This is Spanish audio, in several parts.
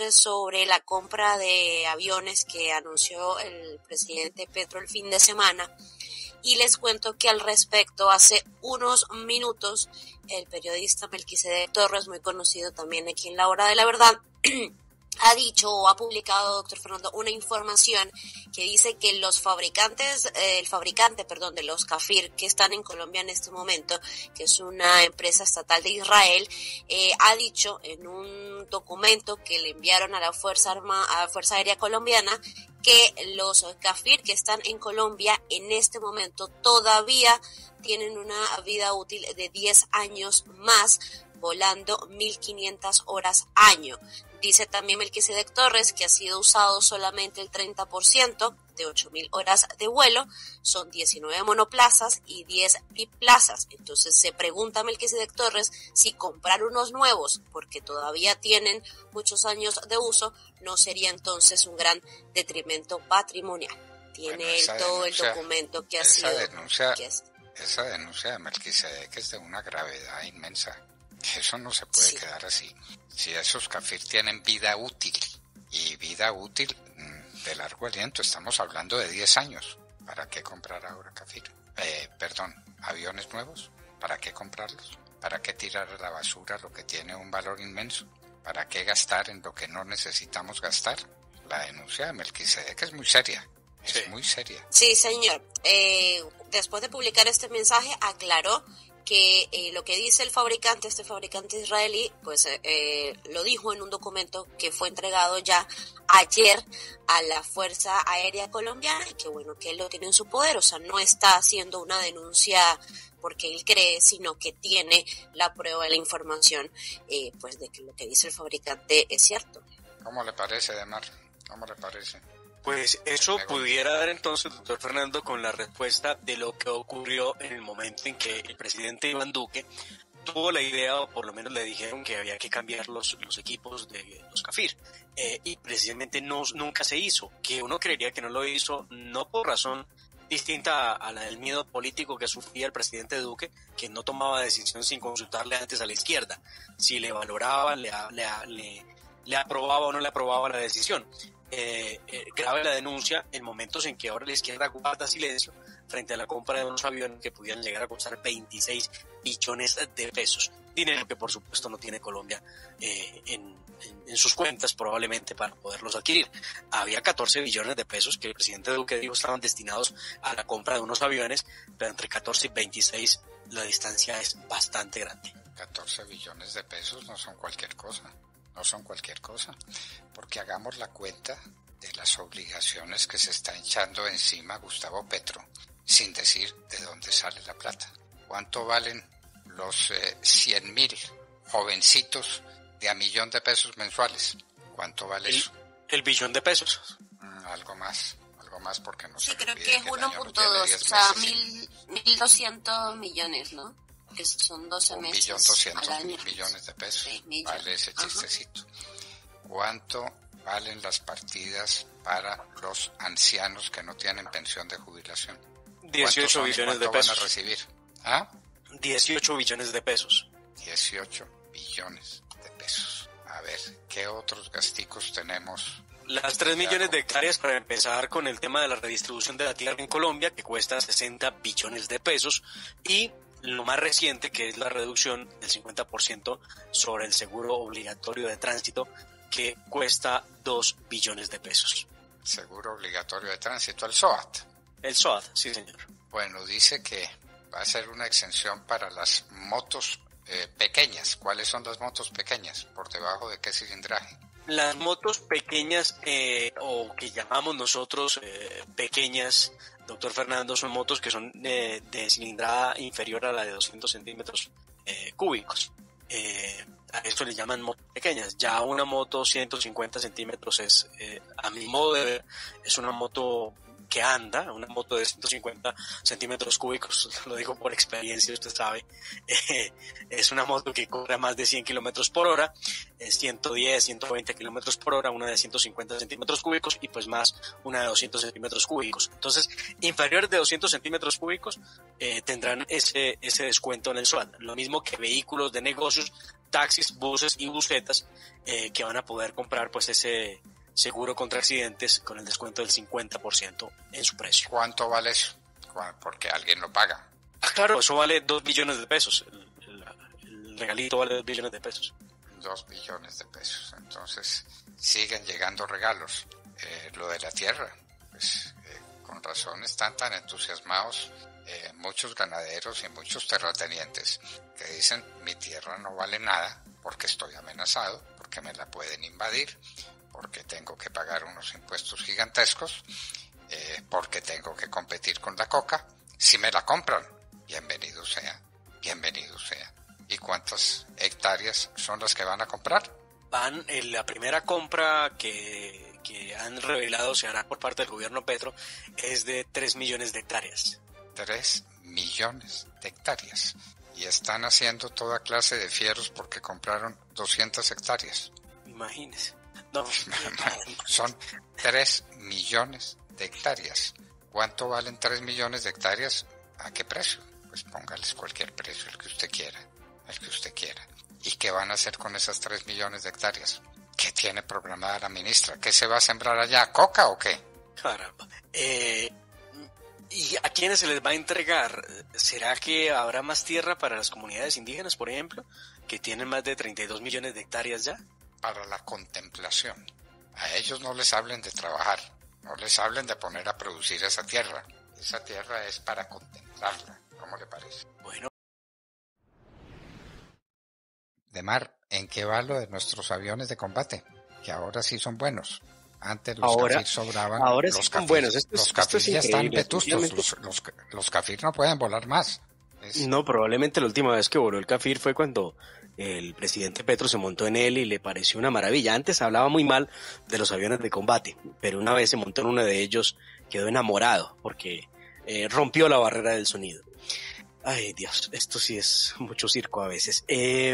sobre la compra de aviones que anunció el presidente Petro el fin de semana. Y les cuento que al respecto, hace unos minutos, el periodista Melquisedec Torres, muy conocido también aquí en La Hora de la Verdad, ha dicho o ha publicado, doctor Fernando, una información que dice que el fabricante de los Kafir que están en Colombia en este momento, que es una empresa estatal de Israel, ha dicho en un documento que le enviaron a la Fuerza Aérea Colombiana que los Kafir que están en Colombia en este momento todavía tienen una vida útil de 10 años más, volando 1.500 horas año. Dice también Melquisedec Torres que ha sido usado solamente el 30% de 8.000 horas de vuelo, son 19 monoplazas y 10 biplazas. Entonces se pregunta Melquisedec Torres si comprar unos nuevos, porque todavía tienen muchos años de uso, no sería entonces un gran detrimento patrimonial. Tiene todo el documento que ha sido... Esa denuncia de Melquisedec es de una gravedad inmensa. Eso no se puede quedar así. Si esos Kafir tienen vida útil, y vida útil de largo aliento, estamos hablando de 10 años. ¿Para qué comprar ahora Kafir? Aviones nuevos, ¿para qué comprarlos? ¿Para qué tirar a la basura lo que tiene un valor inmenso? ¿Para qué gastar en lo que no necesitamos gastar? La denuncia de Melquisedec es muy seria. Es muy seria. Sí, señor. Después de publicar este mensaje, aclaró que lo que dice este fabricante israelí, pues lo dijo en un documento que fue entregado ya ayer a la Fuerza Aérea Colombiana y que bueno, que él lo tiene en su poder, o sea, no está haciendo una denuncia porque él cree, sino que tiene la prueba, la información, pues de que lo que dice el fabricante es cierto. ¿Cómo le parece, Demar? ¿Cómo le parece? Pues eso pudiera dar entonces, doctor Fernando, con la respuesta de lo que ocurrió en el momento en que el presidente Iván Duque tuvo la idea, o por lo menos le dijeron que había que cambiar los equipos de los Kafir, y precisamente nunca se hizo, que uno creería que no lo hizo, no por razón distinta a la del miedo político que sufría el presidente Duque, que no tomaba decisión sin consultarle antes a la izquierda, si le valoraba, le aprobaba o no le aprobaba la decisión. Grave la denuncia en momentos en que ahora la izquierda guarda silencio frente a la compra de unos aviones que pudieran llegar a costar 26 billones de pesos, dinero que por supuesto no tiene Colombia en sus cuentas probablemente para poderlos adquirir. Había 14 billones de pesos que el presidente Duque dijo estaban destinados a la compra de unos aviones, pero entre 14 y 26 la distancia es bastante grande. 14 billones de pesos no son cualquier cosa. No son cualquier cosa, porque hagamos la cuenta de las obligaciones que se está echando encima Gustavo Petro, sin decir de dónde sale la plata. ¿Cuánto valen los 100.000 jovencitos de a $1.000.000 de pesos mensuales? ¿Cuánto vale eso? ¿El billón de pesos? Algo más porque no sé. Sí, creo que es 1.2, o sea, 1.200 millones, ¿no? Que son 12 meses 1.200.000 millones de pesos, sí, vale ese chistecito. ¿Cuánto valen las partidas para los ancianos que no tienen pensión de jubilación? 18 billones de pesos. ¿Cuánto van a recibir? ¿Ah? 18 billones de pesos. 18 billones de pesos. A ver, ¿qué otros gasticos tenemos? Las 3 millones de hectáreas para empezar con el tema de la redistribución de la tierra en Colombia, que cuesta 60 billones de pesos, y lo más reciente, que es la reducción del 50% sobre el seguro obligatorio de tránsito, que cuesta 2 billones de pesos. Seguro obligatorio de tránsito, el SOAT. El SOAT, sí, señor. Bueno, dice que va a ser una exención para las motos pequeñas. ¿Cuáles son las motos pequeñas? ¿Por debajo de qué cilindraje? Las motos pequeñas, o que llamamos nosotros pequeñas, doctor Fernando, son motos que son de cilindrada inferior a la de 200 centímetros cúbicos. A esto le llaman motos pequeñas. Ya una moto 150 centímetros es, a mi modo de ver, es una moto que anda, una moto de 150 centímetros cúbicos, lo digo por experiencia, usted sabe, es una moto que corre a más de 100 kilómetros por hora, 110, 120 kilómetros por hora, una de 150 centímetros cúbicos y pues más una de 200 centímetros cúbicos. Entonces, inferiores de 200 centímetros cúbicos tendrán ese descuento en el SOAT. Lo mismo que vehículos de negocios, taxis, buses y busetas que van a poder comprar pues ese seguro contra accidentes con el descuento del 50% en su precio. ¿Cuánto vale eso? Porque alguien lo paga. Claro, eso vale 2 billones de pesos. El regalito vale 2 billones de pesos. 2 billones de pesos. Entonces, siguen llegando regalos. Lo de la tierra, pues con razón están tan entusiasmados muchos ganaderos y muchos terratenientes que dicen: mi tierra no vale nada porque estoy amenazado, porque me la pueden invadir, porque tengo que pagar unos impuestos gigantescos, porque tengo que competir con la coca. Si me la compran, bienvenido sea, bienvenido sea. ¿Y cuántas hectáreas son las que van a comprar? Van en la primera compra que han revelado se hará por parte del gobierno Petro es de 3 millones de hectáreas. 3 millones de hectáreas. Y están haciendo toda clase de fieros porque compraron 200 hectáreas. Imagínese. No. Son 3 millones de hectáreas. ¿Cuánto valen 3 millones de hectáreas? ¿A qué precio? Pues póngales cualquier precio, el que usted quiera. El que usted quiera. ¿Y qué van a hacer con esas 3 millones de hectáreas? ¿Qué tiene programada la ministra? ¿Qué se va a sembrar allá? ¿Coca o qué? Caramba. ¿Y a quiénes se les va a entregar? ¿Será que habrá más tierra para las comunidades indígenas, por ejemplo, que tienen más de 32 millones de hectáreas ya? Para la contemplación. A ellos no les hablen de trabajar, no les hablen de poner a producir esa tierra. Esa tierra es para contemplarla. ¿Cómo le parece? Bueno. Demar, ¿en qué va lo de nuestros aviones de combate? Que ahora sí son buenos. Antes los Kafir sobraban. Ahora sí son buenos. Los Kafir ya están vetustos. Los Kafir no pueden volar más. No, probablemente la última vez que voló el Kafir fue cuando el presidente Petro se montó en él y le pareció una maravilla. Antes hablaba muy mal de los aviones de combate, pero una vez se montó en uno de ellos, quedó enamorado porque rompió la barrera del sonido. Ay, Dios, esto sí es mucho circo a veces.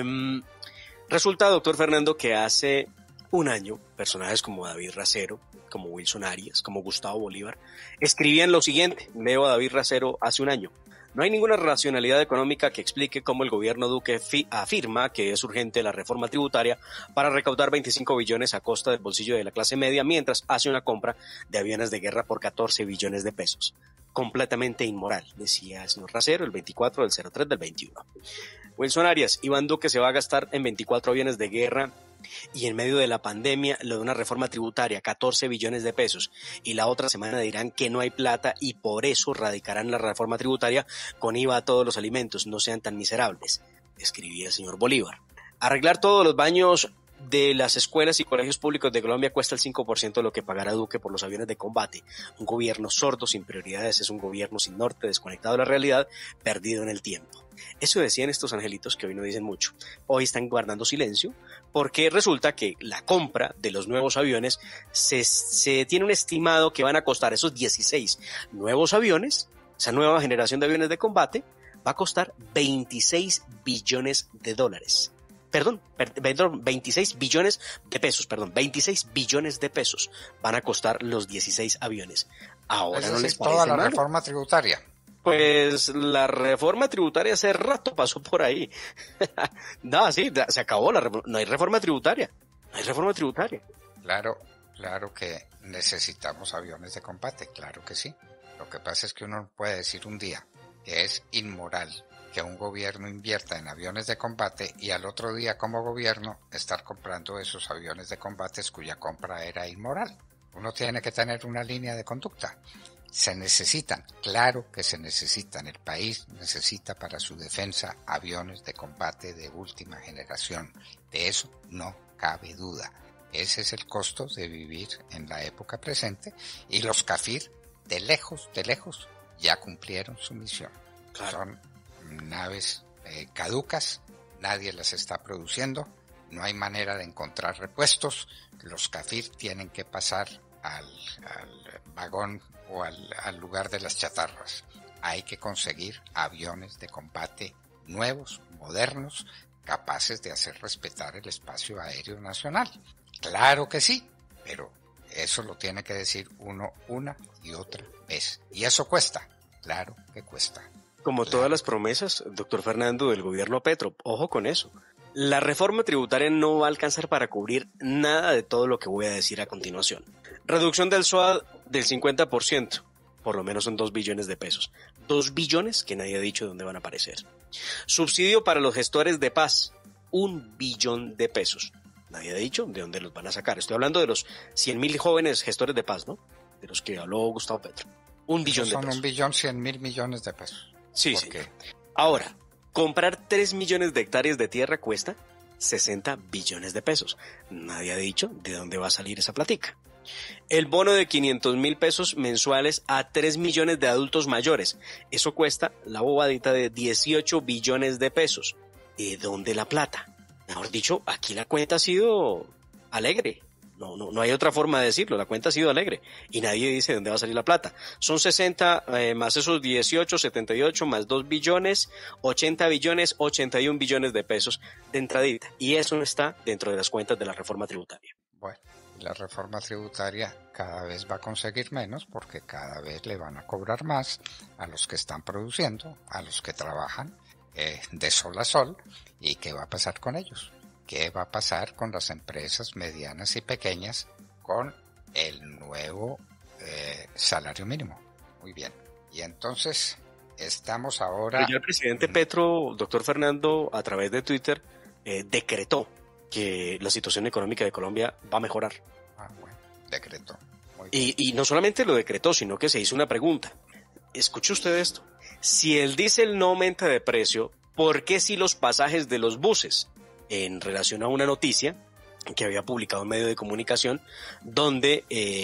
Resulta, doctor Fernando, que hace un año, personajes como David Racero, como Wilson Arias, como Gustavo Bolívar, escribían lo siguiente. Leo a David Racero hace un año. No hay ninguna racionalidad económica que explique cómo el gobierno Duque afirma que es urgente la reforma tributaria para recaudar 25 billones a costa del bolsillo de la clase media, mientras hace una compra de aviones de guerra por 14 billones de pesos. Completamente inmoral, decía el señor Racero el 24 del 03 del 21. Wilson Arias: Iván Duque se va a gastar en 24 aviones de guerra y en medio de la pandemia lo de una reforma tributaria, 14 billones de pesos, y la otra semana dirán que no hay plata y por eso radicarán la reforma tributaria con IVA a todos los alimentos. No sean tan miserables, escribía el señor Bolívar. Arreglar todos los baños de las escuelas y colegios públicos de Colombia cuesta el 5% de lo que pagará Duque por los aviones de combate. Un gobierno sordo, sin prioridades, es un gobierno sin norte, desconectado de la realidad, perdido en el tiempo. Eso decían estos angelitos que hoy no dicen mucho. Hoy están guardando silencio porque resulta que la compra de los nuevos aviones se tiene un estimado que van a costar esos 16 nuevos aviones, esa nueva generación de aviones de combate, va a costar 26 billones de dólares. Perdón, 26 billones de pesos, 26 billones de pesos van a costar los 16 aviones. Ahora ¿eso no sí les es parece toda la malo? reforma tributaria? Pues la reforma tributaria hace rato pasó por ahí. No, sí, se acabó no hay reforma tributaria. No hay reforma tributaria. Claro que necesitamos aviones de combate, claro que sí. Lo que pasa es que uno puede decir un día que es inmoral que un gobierno invierta en aviones de combate y al otro día como gobierno estar comprando esos aviones de combate cuya compra era inmoral. Uno tiene que tener una línea de conducta. Se necesitan, claro que se necesitan. El país necesita para su defensa aviones de combate de última generación. De eso no cabe duda. Ese es el costo de vivir en la época presente y los Kafir, de lejos, ya cumplieron su misión. Claro. Son naves caducas, nadie las está produciendo, no hay manera de encontrar repuestos. Los Kafir tienen que pasar al vagón o al lugar de las chatarras. Hay que conseguir aviones de combate nuevos, modernos, capaces de hacer respetar el espacio aéreo nacional. Claro que sí, pero eso lo tiene que decir uno una y otra vez. Y eso cuesta, claro que cuesta. Como claro. Todas las promesas, doctor Fernando, del gobierno Petro, ojo con eso. La reforma tributaria no va a alcanzar para cubrir nada de todo lo que voy a decir a continuación. Reducción del SOAD del 50%, por lo menos son 2 billones de pesos. 2 billones que nadie ha dicho de dónde van a aparecer. Subsidio para los gestores de paz, 1 billón de pesos. Nadie ha dicho de dónde los van a sacar. Estoy hablando de los 100.000 jóvenes gestores de paz, ¿no? De los que habló Gustavo Petro. 1 billón de pesos. Son 1.100.000 millones de pesos. Sí, sí. Ahora, comprar 3 millones de hectáreas de tierra cuesta 60 billones de pesos. Nadie ha dicho de dónde va a salir esa platica. El bono de 500.000 pesos mensuales a 3 millones de adultos mayores. Eso cuesta la bobadita de 18 billones de pesos. ¿De dónde la plata? Mejor dicho, aquí la cuenta ha sido alegre. No hay otra forma de decirlo. La cuenta ha sido alegre. Y nadie dice de dónde va a salir la plata. Son 60 más esos 18, 78 más 2 billones, 80 billones, 81 billones de pesos de entradita. Y eso no está dentro de las cuentas de la reforma tributaria. Bueno, la reforma tributaria cada vez va a conseguir menos porque cada vez le van a cobrar más a los que están produciendo, a los que trabajan de sol a sol. ¿Y qué va a pasar con ellos? ¿Qué va a pasar con las empresas medianas y pequeñas con el nuevo salario mínimo? Muy bien. Y entonces estamos ahora... Pero ya el presidente Petro, doctor Fernando, a través de Twitter, decretó que la situación económica de Colombia va a mejorar. Bueno, decretó. Muy bien. Y no solamente lo decretó, sino que se hizo una pregunta. Escuche usted esto. Si el diésel no aumenta de precio, ¿por qué si los pasajes de los buses? En relación a una noticia que había publicado un medio de comunicación donde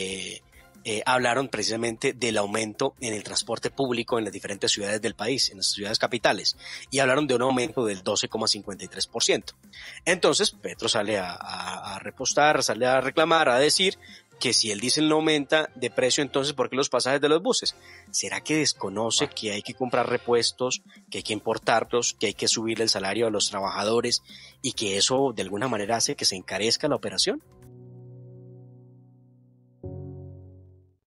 hablaron precisamente del aumento en el transporte público en las diferentes ciudades del país, en las ciudades capitales, y hablaron de un aumento del 12,53%. Entonces Petro sale a repostar, sale a reclamar, a decir que si el diésel no aumenta de precio, entonces ¿por qué los pasajes de los buses? ¿Será que desconoce que hay que comprar repuestos, que hay que importarlos, que hay que subirle el salario a los trabajadores y que eso de alguna manera hace que se encarezca la operación?